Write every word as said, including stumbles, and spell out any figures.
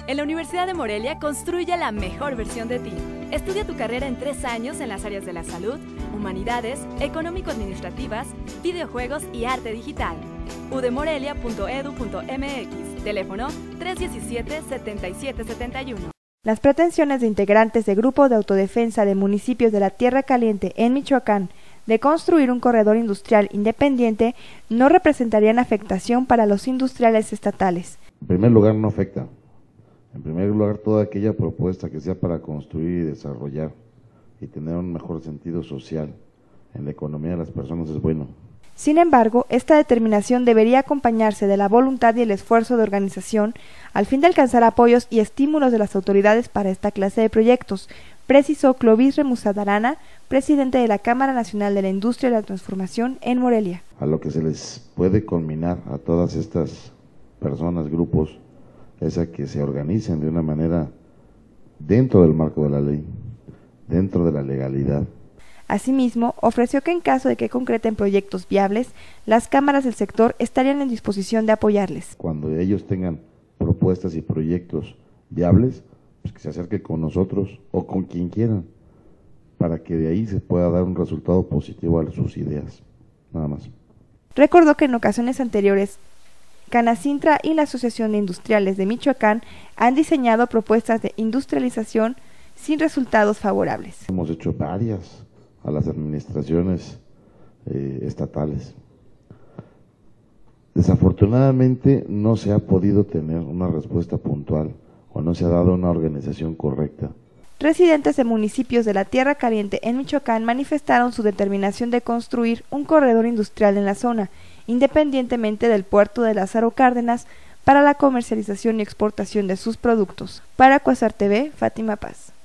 En la Universidad de Morelia construye la mejor versión de ti. Estudia tu carrera en tres años en las áreas de la salud, humanidades, económico-administrativas, videojuegos y arte digital. u d morelia punto e d u punto m x, teléfono tres uno siete, siete siete siete uno. Las pretensiones de integrantes de Grupo de Autodefensa de municipios de la Tierra Caliente en Michoacán de construir un corredor industrial independiente no representarían afectación para los industriales estatales. En primer lugar, no afecta. En primer lugar, toda aquella propuesta que sea para construir y desarrollar y tener un mejor sentido social en la economía de las personas es bueno. Sin embargo, esta determinación debería acompañarse de la voluntad y el esfuerzo de organización al fin de alcanzar apoyos y estímulos de las autoridades para esta clase de proyectos, precisó Clovis Remusat Arana, presidente de la Cámara Nacional de la Industria y la Transformación en Morelia. A lo que se les puede culminar a todas estas personas, grupos, es a que se organicen de una manera dentro del marco de la ley, dentro de la legalidad. Asimismo, ofreció que en caso de que concreten proyectos viables, las cámaras del sector estarían en disposición de apoyarles. Cuando ellos tengan propuestas y proyectos viables, pues que se acerquen con nosotros o con quien quieran, para que de ahí se pueda dar un resultado positivo a sus ideas, nada más. Recordó que en ocasiones anteriores, Canacintra y la Asociación de Industriales de Michoacán han diseñado propuestas de industrialización sin resultados favorables. Hemos hecho varias a las administraciones eh, estatales. Desafortunadamente no se ha podido tener una respuesta puntual o no se ha dado una organización correcta. Residentes de municipios de la Tierra Caliente en Michoacán manifestaron su determinación de construir un corredor industrial en la zona, independientemente del puerto de Lázaro Cárdenas, para la comercialización y exportación de sus productos. Para Cuasar T V, Fátima Paz.